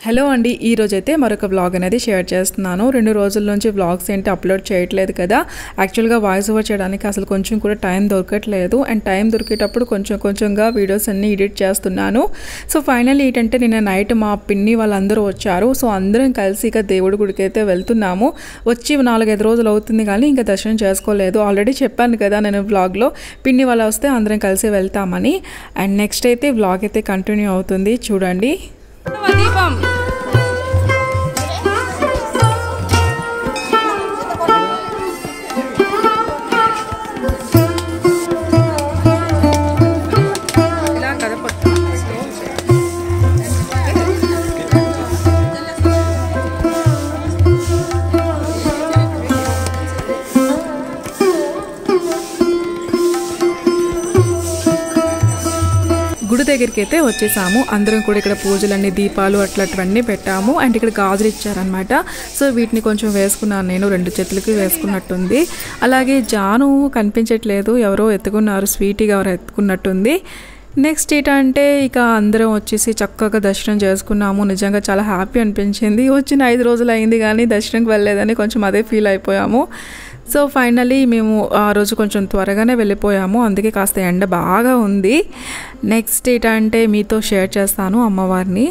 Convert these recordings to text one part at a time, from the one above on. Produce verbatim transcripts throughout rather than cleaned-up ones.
Hello అండి, ఈ రోజు అయితే మరొక వ్లాగ్ అనేది షేర్ చేస్తున్నాను. రెండు రోజుల నుంచి వ్లాగ్స్ ఏంటి అప్లోడ్ చేయట్లేదు కదా. యాక్చువల్గా వాయిస్ ఓవర్ చేయడానికి అసలు కొంచెం కూడా టైం దొరకట్లేదు. అండ్ టైం దొరికేటప్పుడు కొంచెం కొంచెంగా వీడియోస్ అన్ని ఎడిట్ చేస్తున్నాను. సో ఫైనల్లీ ఏంటంటే నిన్న నైట్ మా పిన్ని వాళ్ళందరూ వచ్చారు. సో అందరం కలిసి ఇక దేవుడి గుడికి అయితే వెళ్తున్నాము. వచ్చి నాలుగైదు రోజులు అవుతుంది కానీ ఇంకా దర్శనం చేసుకోలేదు. ఆల్రెడీ చెప్పాను కదా నేను వ్లాగ్లో, పిన్ని వాళ్ళు వస్తే అందరం కలిసి వెళ్తామని. అండ్ నెక్స్ట్ అయితే వ్లాగ్ అయితే కంటిన్యూ అవుతుంది, చూడండి. దీపం గుడి దగ్గరికి అయితే వచ్చేసాము. అందరం కూడా ఇక్కడ పూజలన్నీ, దీపాలు అట్లాంటివన్నీ పెట్టాము. అండ్ ఇక్కడ గాజులు ఇచ్చారనమాట. సో వీటిని కొంచెం వేసుకున్నాను నేను, రెండు చేతులకి వేసుకున్నట్టుంది. అలాగే జాను కనిపించట్లేదు, ఎవరో ఎత్తుకున్నారు, స్వీటీగా ఎవరో ఎత్తుకున్నట్టుంది. నెక్స్ట్ ఏంటంటే ఇక అందరం వచ్చేసి చక్కగా దర్శనం చేసుకున్నాము. నిజంగా చాలా హ్యాపీ అనిపించింది. వచ్చిన ఐదు రోజులు అయింది కానీ దర్శనంకి వెళ్ళలేదని కొంచెం అదే ఫీల్ అయిపోయాము. సో ఫైనలీ మేము ఆ రోజు కొంచెం త్వరగానే వెళ్ళిపోయాము, అందుకే కాస్త ఎండ బాగా ఉంది. నెక్స్ట్ ఏంటంటే మీతో షేర్ చేస్తాను అమ్మవారిని.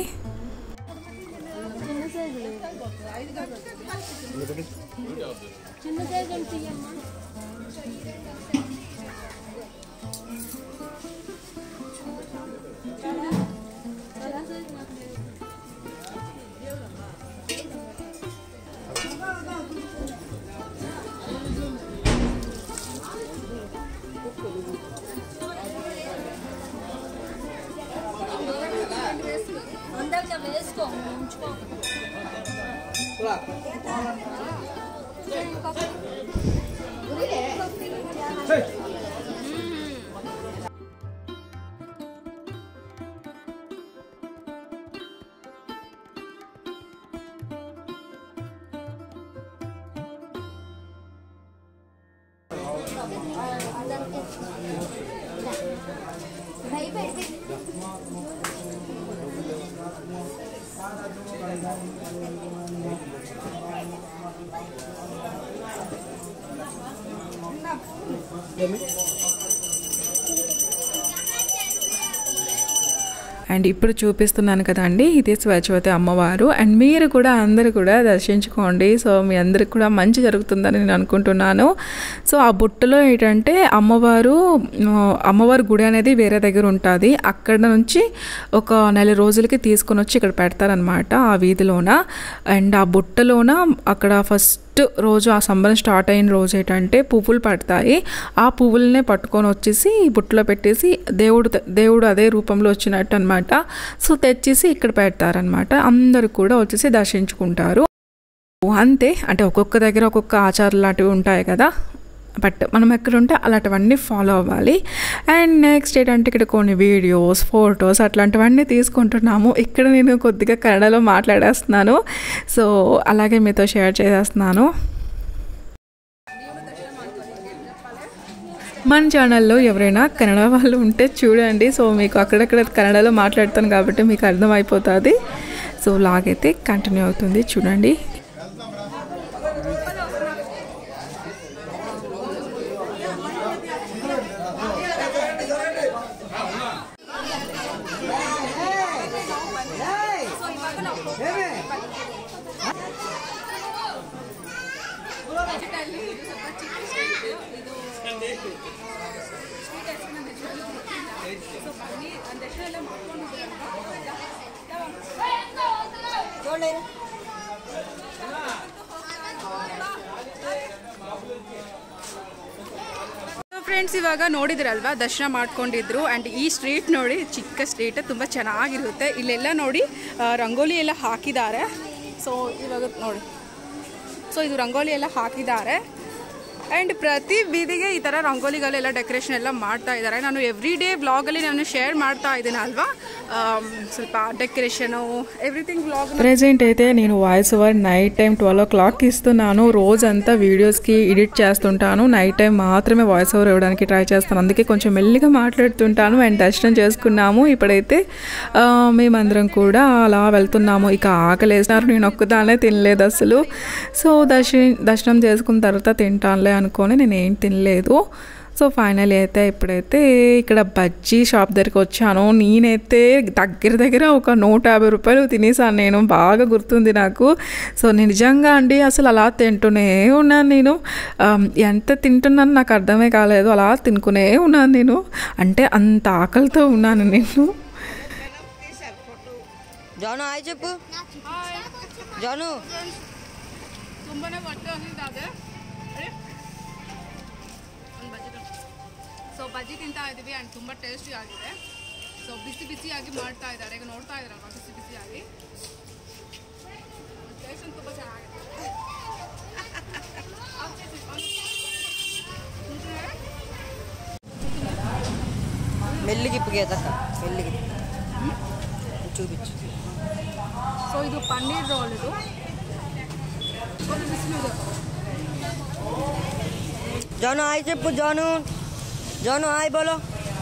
అండ్ ఇప్పుడు చూపిస్తున్నాను కదండి, ఇది స్వచ్ఛవతి అమ్మవారు. అండ్ మీరు కూడా అందరూ కూడా దర్శించుకోండి. సో మీ అందరికి కూడా మంచి జరుగుతుందని నేను అనుకుంటున్నాను. సో ఆ బుట్టలో ఏంటంటే అమ్మవారు అమ్మవారి గుడి అనేది వేరే దగ్గర ఉంటుంది. అక్కడ నుంచి ఒక నెల రోజులకి తీసుకొని వచ్చి ఇక్కడ పెడతారనమాట ఆ వీధిలోన. అండ్ ఆ బుట్టలోన అక్కడ ఫస్ట్ రోజు ఆ సంబరం స్టార్ట్ అయిన రోజు ఏంటంటే పువ్వులు పడతాయి. ఆ పువ్వులనే పట్టుకొని వచ్చేసి బుట్టలో పెట్టేసి దేవుడు దేవుడు అదే రూపంలో వచ్చినట్టు అనమాట. సో తెచ్చేసి ఇక్కడ పెడతారనమాట. అందరూ కూడా వచ్చేసి దర్శించుకుంటారు. అంతే, అంటే ఒక్కొక్క దగ్గర ఒక్కొక్క ఆచారాలు లాంటివి ఉంటాయి కదా, బట్ మనం ఎక్కడ ఉంటే అలాంటివన్నీ ఫాలో అవ్వాలి. అండ్ నెక్స్ట్ ఏంటంటే ఇక్కడ కొన్ని వీడియోస్, ఫొటోస్ అట్లాంటివన్నీ తీసుకుంటున్నాము. ఇక్కడ నేను కొద్దిగా కన్నడలో మాట్లాడేస్తున్నాను, సో అలాగే మీతో షేర్ చేసేస్తున్నాను. మన ఛానల్లో ఎవరైనా కన్నడ వాళ్ళు ఉంటే చూడండి. సో మీకు అక్కడక్కడ కన్నడలో మాట్లాడతాను కాబట్టి మీకు అర్థమైపోతుంది. సో లాగైతే కంటిన్యూ అవుతుంది, చూడండి. ಫ್ರೆಂಡ್ಸ್, ಇವಾಗ ನೋಡಿದ್ರಲ್ವಾ ದರ್ಶನ ಮಾಡ್ಕೊಂಡಿದ್ರು. ಆ್ಯಂಡ್ ಈ ಸ್ಟ್ರೀಟ್ ನೋಡಿ, ಚಿಕ್ಕ ಸ್ಟ್ರೀಟ್, ತುಂಬ ಚೆನ್ನಾಗಿರುತ್ತೆ. ಇಲ್ಲೆಲ್ಲ ನೋಡಿ ರಂಗೋಲಿ ಎಲ್ಲ ಹಾಕಿದ್ದಾರೆ. ಸೊ ಇವಾಗ ನೋಡಿ, ಸೊ ಇದು ರಂಗೋಲಿ ಎಲ್ಲ ಹಾಕಿದ್ದಾರೆ. ಆ್ಯಂಡ್ ಪ್ರತಿ ಬೀದಿಗೆ ಈ ಥರ ರಂಗೋಲಿಗಳೆಲ್ಲ ಡೆಕೋರೇಷನ್ ಎಲ್ಲ ಮಾಡ್ತಾ ಇದ್ದಾರೆ. ನಾನು ಎವ್ರಿ ಡೇ ವ್ಲಾಗಲ್ಲಿ ನಾನು ಶೇರ್ ಮಾಡ್ತಾ ಇದ್ದೀನಿ ಅಲ್ವಾ, ಸ್ವಲ್ಪ ಡೆಕೋರೇಷನು ఎవ్రీథింగ్ వ్లాగ్. ప్రెజెంట్ అయితే నేను voice over night time twelve ఓ క్లాక్కి ఇస్తున్నాను. రోజంతా వీడియోస్కి ఎడిట్ చేస్తుంటాను, నైట్ టైం మాత్రమే వాయిస్ ఓవర్ ఇవ్వడానికి ట్రై చేస్తాను. అందుకే కొంచెం మెల్లిగా మాట్లాడుతుంటాను. అండ్ దర్శనం చేసుకున్నాము. ఇప్పుడైతే మేమందరం కూడా అలా వెళ్తున్నాము. ఇక ఆకలి వేసినారు, నేను ఒక్కదానే తినలేదు అసలు. సో దర్శనం దర్శనం చేసుకున్న తర్వాత తింటానులే అనుకొని నేను ఏం తినలేదు. సో ఫైనల్ అయితే ఇప్పుడైతే ఇక్కడ బజ్జీ షాప్ దగ్గరికి వచ్చాను. నేనైతే దగ్గర దగ్గర ఒక నూట యాభై రూపాయలు తినేసాను నేను, బాగా గుర్తుంది నాకు. సో నిజంగా అండి అసలు అలా తింటూనే ఉన్నాను నేను. ఎంత తింటున్నాను నాకు అర్థమే కాలేదు, అలా తినుకునే ఉన్నాను నేను. అంటే అంత ఆకలితో ఉన్నాను నేను. జాను హాయ్ చెప్పు. జాను ತುಂಬಾನೇ ಹೊಟ್ಟೆ ಹಸಿದಾದೆ. ಸೊ ಬಜ್ಜಿ ತಿಂತಾ ಇದ್ದೀವಿ ಆ್ಯಂಡ್ ತುಂಬ ಟೇಸ್ಟಿ ಆಗಿದೆ. ಸೊ ಬಿಸಿ ಬಿಸಿಯಾಗಿ ಮಾಡ್ತಾ ಇದ್ದಾರೆ, ಈಗ ನೋಡ್ತಾ ಇದ್ದಾರಲ್ವ ಬಿಸಿ ಬಿಸಿಯಾಗಿ. ಟೇಸ್ಟ್ ತುಂಬ ಚೆನ್ನಾಗಿದೆ. మెల్లిగి ఇప్పుగేదక్క మెల్లిగి చూపించు. సో ఇది పన్నీర్ రోల్, ఇది జాను హాయ్ చెప్పు. జాను జాను హాయ్ బోలో.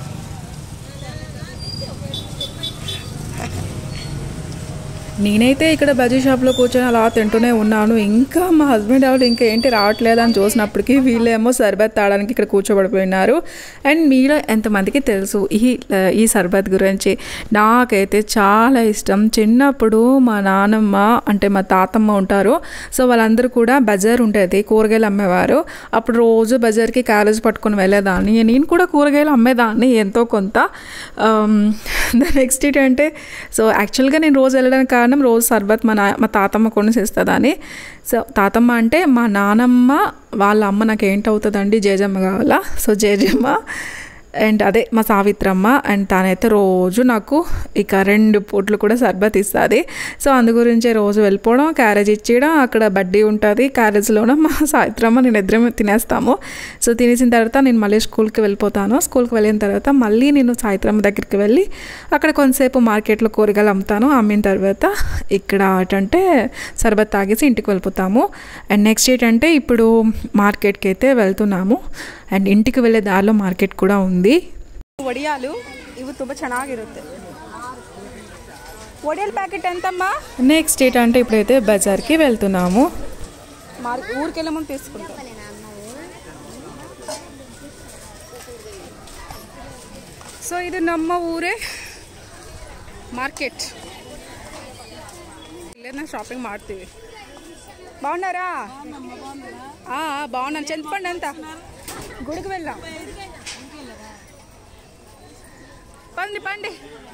నేనైతే ఇక్కడ బజ్జీ షాప్లో కూర్చొని అలా తింటూనే ఉన్నాను. ఇంకా మా హస్బెండ్ వాళ్ళు ఇంకా ఏంటి రావట్లేదని చూసినప్పటికీ వీళ్ళేమో సర్బత్ తాగడానికి ఇక్కడ కూర్చోబడిపోయినారు. అండ్ మీలో ఎంతమందికి తెలుసు ఈ ఈ సర్బత్ గురించి? నాకైతే చాలా ఇష్టం. చిన్నప్పుడు మా నానమ్మ అంటే మా తాతమ్మ ఉంటారు, సో వాళ్ళందరూ కూడా బజార్ ఉంటుంది, కూరగాయలు అమ్మేవారు. అప్పుడు రోజు బజార్కి క్యారేజ్ పట్టుకొని వెళ్ళేదాన్ని. నేను కూడా కూరగాయలు అమ్మేదాన్ని ఎంతో కొంత. నెక్స్ట్ ఏంటంటే సో యాక్చువల్గా నేను రోజు వెళ్ళడానికి కారణం రోజు సర్బత్ మా నా మా తాతమ్మ కొనిసిస్తుందని. సో తాతమ్మ అంటే మా నానమ్మ వాళ్ళ అమ్మ నాకు ఏంటవుతుందండి, జేజమ్మ కావాలా. సో జేజమ్మ అండ్ అదే మా సావిత్రమ్మ. అండ్ తనైతే రోజు నాకు ఇక రెండు పూట్లు కూడా సర్బత్ ఇస్తుంది. సో అందు గురించే రోజు వెళ్ళిపోవడం, క్యారేజ్ ఇచ్చేయడం. అక్కడ బడ్డీ ఉంటుంది, క్యారేజ్లోనే మా సావిత్రమ్మ నేను ఇద్దరం తినేస్తాము. సో తినేసిన తర్వాత నేను మళ్ళీ స్కూల్కి వెళ్ళిపోతాను. స్కూల్కి వెళ్ళిన తర్వాత మళ్ళీ నేను సావిత్రమ్మ దగ్గరికి వెళ్ళి అక్కడ కొంతసేపు మార్కెట్లో కూరగాయలు అమ్ముతాను. అమ్మిన తర్వాత ఇక్కడ ఏంటంటే సర్బత్ తాగేసి ఇంటికి వెళ్ళిపోతాము. అండ్ నెక్స్ట్ ఏంటంటే ఇప్పుడు మార్కెట్కి అయితే వెళ్తున్నాము. అండ్ ఇంటికి వెళ్ళే దారిలో మార్కెట్ కూడా ఉంది. వడియాలు ఇవి ತುಂಬ ಚೆನ್ನಾಗಿರುತ್ತೆ. వడియాల ప్యాకెట్ ఎంతమ్మా? నెక్స్ట్ ఏంటంటే ఇప్పుడైతే బజార్కి వెళ్తున్నాము. ఊరికి వెళ్ళే ముందు తీసుకుంటాం. సో ఇది ನಮ್ಮ ಊರೇ మార్కెట్. ఇల్లే షాపింగ్ ಮಾಡ್ತೀವಿ. బాగున్నారా? బాగున్నాను. చింతపండు ఎంత? గుడికి వెళ్ళాం. పండి పండి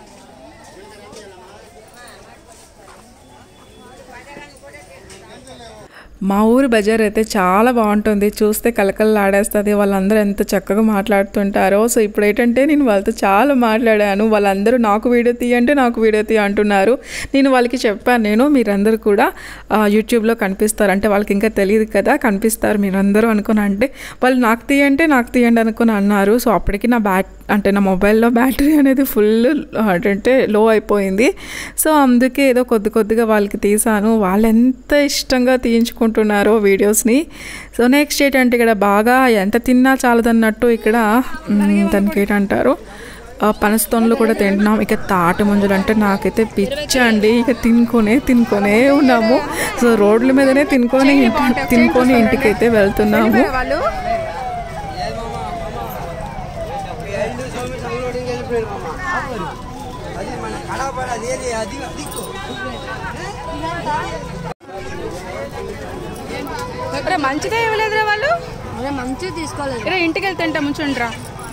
మా ఊరు బజార్ అయితే చాలా బాగుంటుంది, చూస్తే కలకలలాడేస్తుంది. వాళ్ళందరూ ఎంత చక్కగా మాట్లాడుతుంటారో. సో ఇప్పుడు ఏంటంటే నేను వాళ్ళతో చాలా మాట్లాడాను. వాళ్ళందరూ నాకు వీడియో తీయంటే నాకు వీడియో తీయ అంటున్నారు. నేను వాళ్ళకి చెప్పాను, నేను మీరందరూ కూడా యూట్యూబ్లో కనిపిస్తారు అంటే వాళ్ళకి ఇంకా తెలియదు కదా, కనిపిస్తారు మీరందరూ అనుకుని అంటే వాళ్ళు నాకు తీయంటే నాకు తీయండి అనుకుని అన్నారు. సో అప్పటికి నా బ్యాట్ అంటే నా మొబైల్లో బ్యాటరీ అనేది ఫుల్ అంటే లో అయిపోయింది. సో అందుకే ఏదో కొద్ది కొద్దిగా వాళ్ళకి తీసాను. వాళ్ళు ఎంత ఇష్టంగా తీయించుకుంటున్నారో వీడియోస్ని. సో నెక్స్ట్ ఏంటంటే ఇక్కడ బాగా ఎంత తిన్నా చాలదన్నట్టు ఇక్కడ దానికి ఏంటంటారు పనస్తోన్లు కూడా తింటున్నాం. ఇక తాటి ముంజలు అంటే నాకైతే పిచ్చి అండి. ఇక తినుకొనే తినుకొనే ఉన్నాము. సో రోడ్ల మీదనే తినుకొని తినుకొని ఇంటికైతే వెళ్తున్నాము. మంచిగా ఇవ్వలేదురా వాళ్ళు, మంచిగా తీసుకోలేదు. ఇంటికి వెళ్తుంటా ಮುಂಚೆಂಡ್ರಾ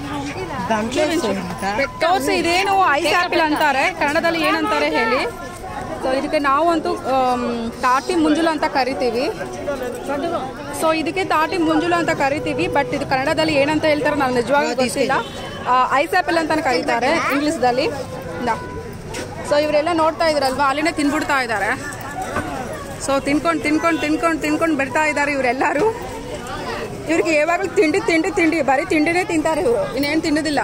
ತೋರಿಸಿ. ಇದೇನು ಐಸ್ ಆ್ಯಪಲ್ ಅಂತಾರೆ, ಕನ್ನಡದಲ್ಲಿ ಏನಂತಾರೆ ಹೇಳಿ. ಸೊ ಇದಕ್ಕೆ ನಾವಂತೂ ತಾಟಿ ಮುಂಜುಲು ಅಂತ ಕರಿತೀವಿ. ಸೊ ಇದಕ್ಕೆ ತಾಟಿ ಮುಂಜುಲು ಅಂತ ಕರಿತೀವಿ, ಬಟ್ ಇದು ಕನ್ನಡದಲ್ಲಿ ಏನಂತ ಹೇಳ್ತಾರೆ ನಾನು ನಿಜವಾಗ್ಲೂ ಗೊತ್ತಿಲ್ಲ. ಐಸ್ ಆ್ಯಪಲ್ ಅಂತಾನೆ ಕರೀತಾರೆ ಇಂಗ್ಲೀಷ್ದಲ್ಲಿ. ಸೊ ಇವರೆಲ್ಲ ನೋಡ್ತಾ ಇದ್ರಲ್ವಾ, ಅಲ್ಲಿನೇ ತಿನ್ಬಿಡ್ತಾ ಇದ್ದಾರೆ. ಸೊ ತಿನ್ಕೊಂಡು ತಿನ್ಕೊಂಡು ತಿನ್ಕೊಂಡು ತಿನ್ಕೊಂಡು ಬಿಡ್ತಾ ಇದ್ದಾರೆ ಇವರೆಲ್ಲರೂ. ಇವ್ರಿಗೆ ಯಾವಾಗಲೂ ತಿಂಡಿ ತಿಂಡಿ ತಿಂಡಿ ಬರೀ ತಿಂಡಿನೇ ತಿಂತಾರೆ ಇವರು, ಇನ್ನೇನು ತಿನ್ನೋದಿಲ್ಲ.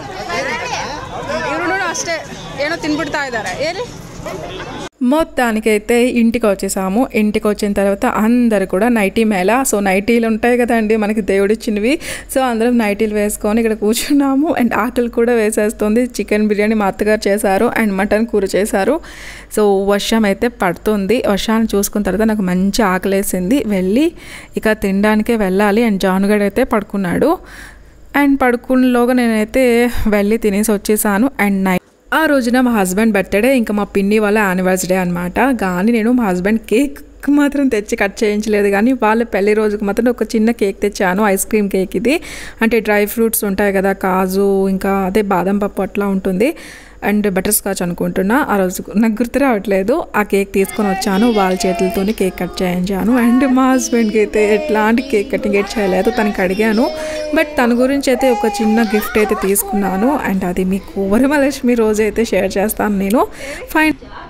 ಇವರು ಅಷ್ಟೇ ಏನೋ ತಿನ್ಬಿಡ್ತಾ ಇದ್ದಾರೆ. ಏನು మొత్తానికైతే ఇంటికి వచ్చేసాము. ఇంటికి వచ్చిన తర్వాత అందరు కూడా నైటీ మేళ. సో నైటీలు ఉంటాయి కదండి మనకి దేవుడిచ్చినవి. సో అందరం నైటీలు వేసుకొని ఇక్కడ కూర్చున్నాము. అండ్ ఆకలి కూడా వేసేస్తుంది. చికెన్ బిర్యానీ మా అత్తగారు చేశారు అండ్ మటన్ కూర చేశారు. సో వర్షం అయితే పడుతుంది. వర్షాన్ని చూసుకున్న తర్వాత నాకు మంచి ఆకలి వేసింది. వెళ్ళి ఇక తినడానికే వెళ్ళాలి. అండ్ జానుగడ్ అయితే పడుకున్నాడు. అండ్ పడుకున్నలోగా నేనైతే వెళ్ళి తినేసి వచ్చేసాను. అండ్ నైట్ ఆ రోజున మా హస్బెండ్ బర్త్డే, ఇంకా మా పిన్ని వాళ్ళ యానివర్సరీ అనమాట. కానీ నేను మా హస్బెండ్ కేక్ మాత్రం తెచ్చి కట్ చేయించలేదు, కానీ వాళ్ళ పెళ్లి రోజుకి మాత్రం ఒక చిన్న కేక్ తెచ్చాను. ఐస్ క్రీమ్ కేక్ ఇది. అంటే డ్రై ఫ్రూట్స్ ఉంటాయి కదా, కాజు ఇంకా అదే బాదం పప్పు అట్లా ఉంటుంది. అండ్ బటర్ స్కాచ్ అనుకుంటున్నా. ఆ రోజు నాకు గుర్తు రావట్లేదు. ఆ కేక్ తీసుకొని వచ్చాను. వాళ్ళ చేతులతోనే కేక్ కట్ చేయించాను. అండ్ మా హస్బెండ్కి అయితే ఎట్లాంటి కేక్ కటింగ్ అయితే చేయలేదు. తనకి అడిగాను, బట్ తన గురించి అయితే ఒక చిన్న గిఫ్ట్ అయితే తీసుకున్నాను. అండ్ అది మీకు వరమహాలక్ష్మి రోజు అయితే షేర్ చేస్తాను నేను. ఫైన్